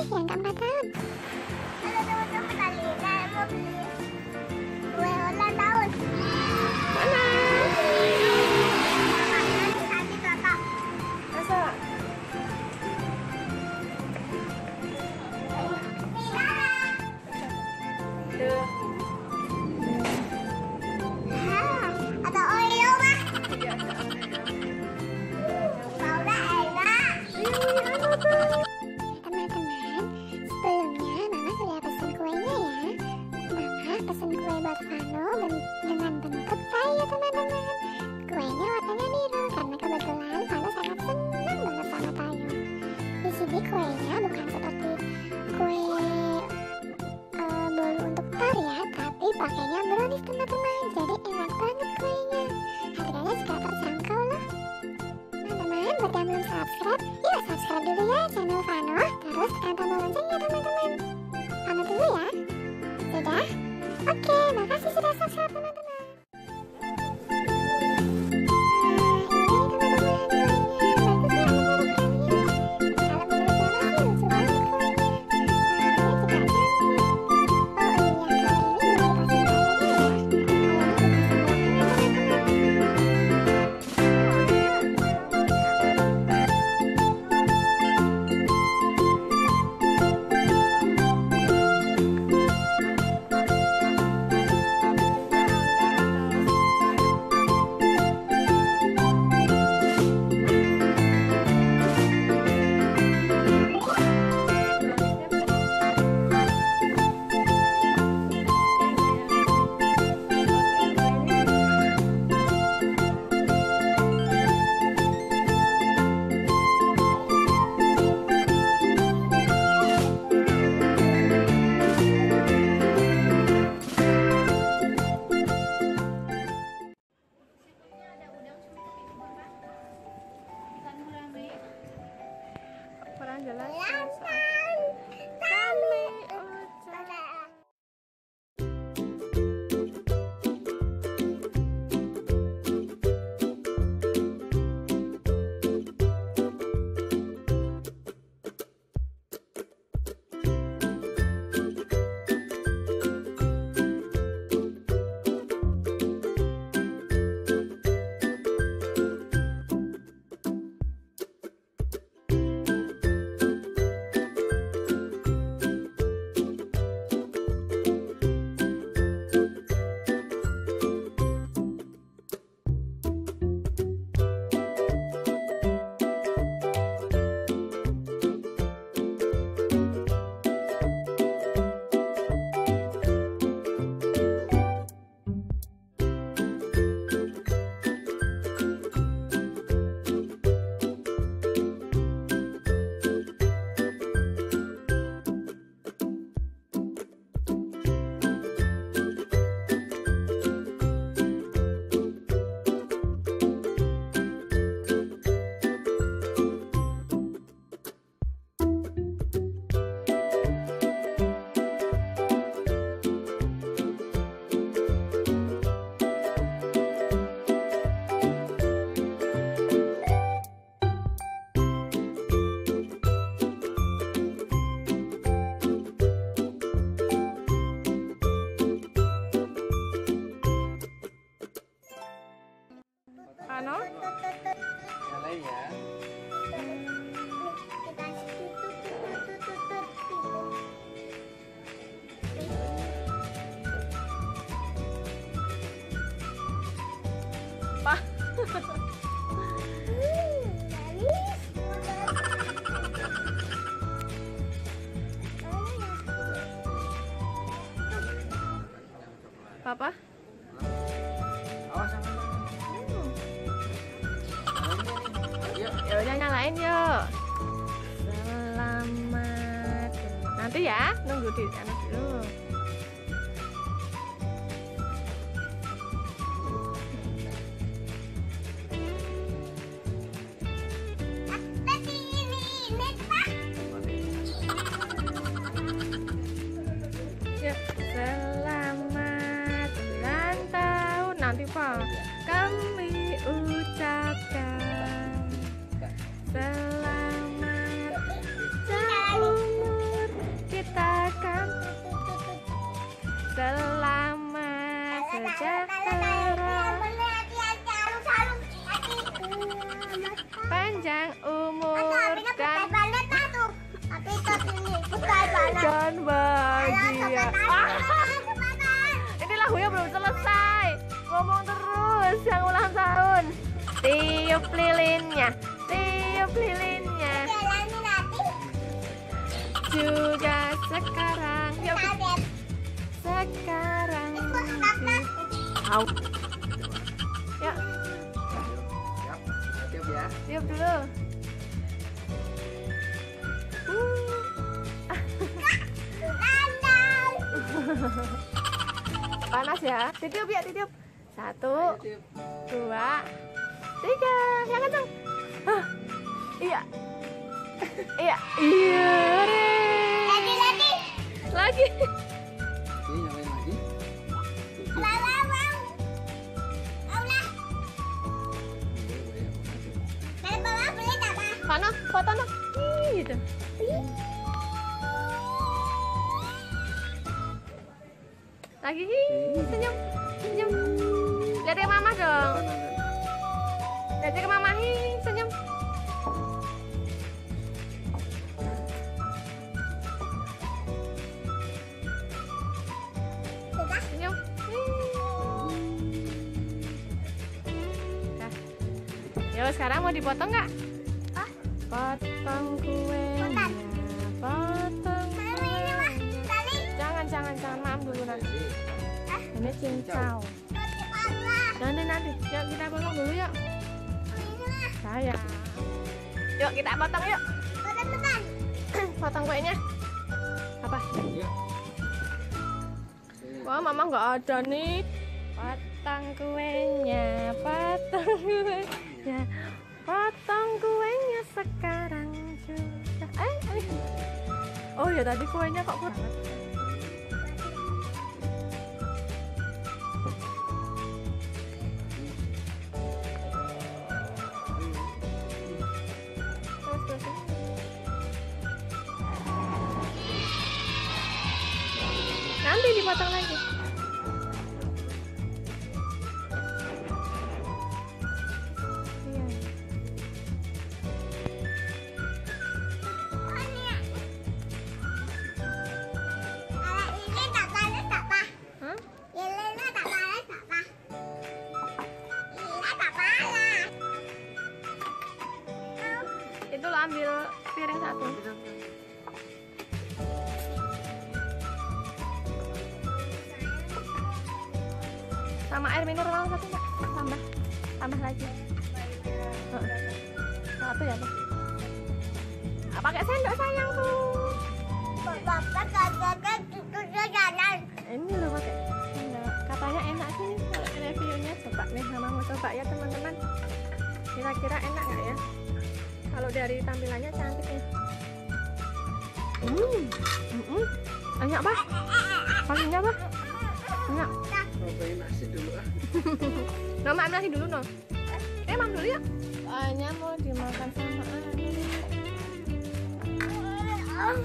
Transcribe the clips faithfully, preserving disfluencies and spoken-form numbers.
yang keempat tahun. Halo teman-teman, kali ini saya mau beli kue ulang tahun. Mana? Makanya nanti kakak. Masa? Tuh. Ah, ada Oreo mah. Iya, ada Oreo. Maunya enak. Teman-teman, sebelumnya Mama sudah pesan kuenya ya. Mama pesan kue buat Vano ben- dengan bentuk Tayo teman-teman. Kuenya warnanya biru karena kebetulan Vano sangat senang banget sama Tayo. Di sini kuenya bukan seperti kue eh, bolu untuk tar ya, tapi pakainya brownies teman-teman. Jadi enak banget kuenya. Harganya juga terjangkau loh. Teman-teman, buat yang belum subscribe, yuk subscribe dulu ya channel Vano. Terus tekan tombol loncengnya teman-teman. Vano dulu ya. Sudah? Oke, makasih sudah subscribe teman-teman. Kurang jelas. Ulang tahun Kami ucap. Vano? Nyalain ya. Pak. Papa? Awas sama. Yuk. Ya udah nyalain yuk. Selamat. Nanti ya, nunggu di sana dulu. Yuk, selamat ulang tahun nanti Pak. Kami ucapkan selamat umur lagunya belum selesai. Ngomong terus yang ulang tahun. Tiup lilinnya, tiup lilinnya. Jalan nanti. Juga sekarang. Yuk, Kaget. sekarang. Kakak. Au. Yuk, Siap. Siap ya. tiup dulu. Uh. Landau. Panas ya. Titiup ya, titiup. Satu, Tiup. dua, tiga. Yang kencang. Hah. Iya. Iya. Iya. Lagi lagi. Lagi. Oke, nyalain lagi. Tujuh. Wow wow wow. Allah. Boleh, boleh. Masuk. Dari bawah boleh tak pak? Mana? Foto no. Ih, gitu. Lagi. Ih, senyum. Senyum. Lihat ke mama dong. Lihat ke mama. Ih, senyum. Sudah. Senyum. Nah. Yo, sekarang mau dipotong nggak? Oh. Potong kuenya. Potong Ini mah kuenya. tadi. Jangan, jangan, jangan. Maaf dulu nanti. Ini cincau. Nanti Allah. Nanti, nanti. Yuk, kita potong dulu yuk. Ini mah. Sayang. Yuk, kita potong yuk. Betul-betul. Potong kuenya. Apa? Ya. Wah, mama nggak ada nih. Potong kuenya, potong kuenya, potong kuenya sekarang juga. Eh, eh. Oh ya tadi kuenya kok kurang. Terus, terus, terus. Nanti dipotong lagi. Iya. Kalau ini tak panas tak pak? Hah? Ini tak panas tak pak? Ini tak panas. Itu lo ambil piring satu. Sama air mineral satu enggak? Tambah. Tambah lagi. Heeh. Satu ya, Pak. Ah, pakai sendok sayangku. Bapak kagak gitu jalan. Ini lo pakai sendok. Katanya enak sih kalau reviewnya. Coba nih, Mama mau coba ya teman-teman. Kira-kira enak nggak ya? Kalau dari tampilannya cantik nih. Hmm, hmm, hmm. Banyak Pak. Pastinya Pak. Banyak. Cobain nasi dulu ah. No, mak ambil nasi dulu no. Eh, mam dulu ya. Soalnya mau dimakan sama Ani. Hmm.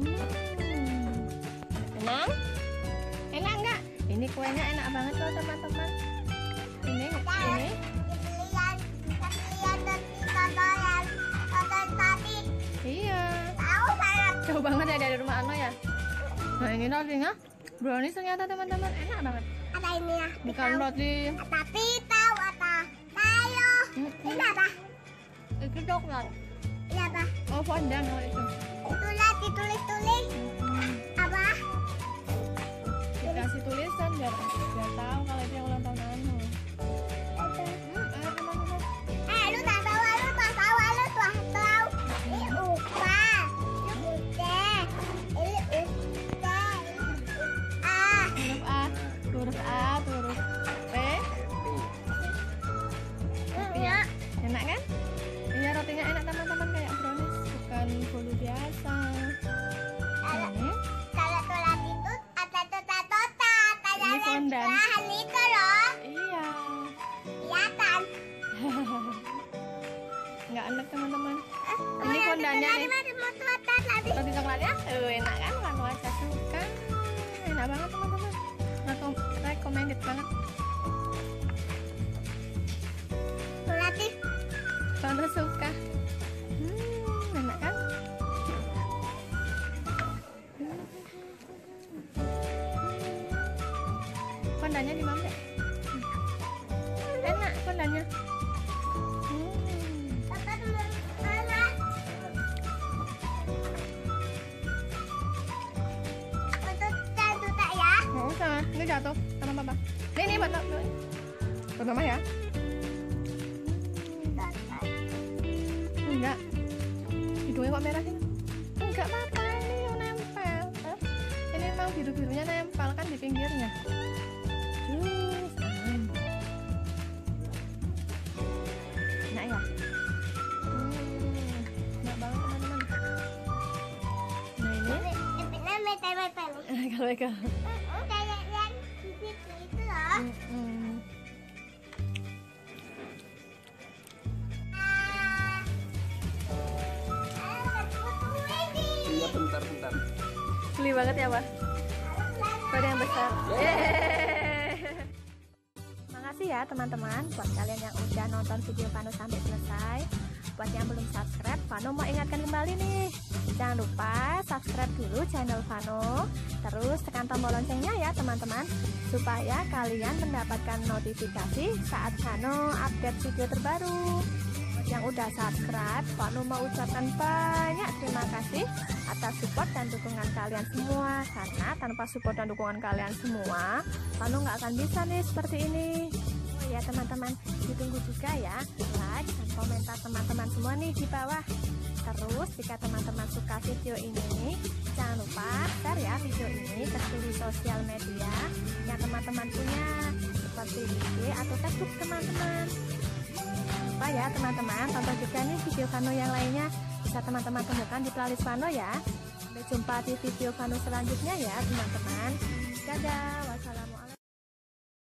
Enak? Enak nggak? Ini kuenya enak banget loh teman-teman. Ini, ini. Kalian, kalian nanti kalian kalian tadi Iya. tahu saya. Jauh banget ya dari rumah Ano ya. Nah ini rotinya brownies ternyata teman-teman enak banget. Ada ini ya. Bukan roti. Tapi tahu apa? Tayo. Hmm, Ini hmm. apa? Itu coklat. Ini apa? Oh fondant kalau itu. Itulah ditulis-tulis. Apa? Dikasih tulisan biar biar tahu kalau itu yang ulang tahun Ano. Hmm, ayo teman-teman. Eh, lu tak tahu, lu tak tahu, lu tak tahu. Ini upah. Ini udah. Ini udah. Ah. Huruf A, huruf A, huruf P. Ya. Enak kan? Iya rotinya enak teman-teman kayak brownies, bukan bolu biasa. Ini Kalau tulang itu ada tota-tota. Ini Ada fondant. bahan itu loh. iya. Kelihatan. Nggak enak teman-teman. Eh, Ini yang fondannya tadi nih. mana mau tota tadi? Roti coklatnya, eh enak kan? Kamu aja suka. Enak banget teman-teman. Rekom recommended banget. Berarti Kalau suka. Hmm, enak kan? Pandannya di mana? Enak pandannya. Hmm. Papa dulu. Mama. Untuk jatuh tak ya? Nggak usah, ini jatuh sama papa. Nih nih buat mama. Buat mama ya. Enggak. Hidungnya kok merah sih? Enggak apa-apa, ini yang nempel. Hah? Ini memang biru-birunya nempel kan di pinggirnya. Jus. Enak ya? Hmm, enak banget teman-teman. Nah ini Epitnya mete-mete nih. kalau-kalau. Kayak yang di situ itu loh. Hmm. Iya, bentar bentar. Geli banget ya, Pak? Ada yang besar. Yeay. Makasih ya teman-teman buat kalian yang udah nonton video Vano sampai selesai. Buat yang belum subscribe, Vano mau ingatkan kembali nih. Jangan lupa subscribe dulu channel Vano. Terus tekan tombol loncengnya ya teman-teman, supaya kalian mendapatkan notifikasi saat Vano update video terbaru. Yang udah subscribe, Vano mau ucapkan banyak terima kasih atas support dan dukungan kalian semua. Karena tanpa support dan dukungan kalian semua, Vano nggak akan bisa nih seperti ini. Oh ya teman-teman, ditunggu juga ya like dan komentar teman-teman semua nih di bawah. Terus jika teman-teman suka video ini, jangan lupa share ya video ini ke seluruh sosial media yang teman-teman punya, seperti I G atau Facebook teman-teman. Lupa ya teman-teman, tonton juga nih video Vano yang lainnya, bisa teman-teman temukan di playlist Vano ya. Sampai jumpa di video Vano selanjutnya ya teman-teman. Dadah, wassalamualaikum.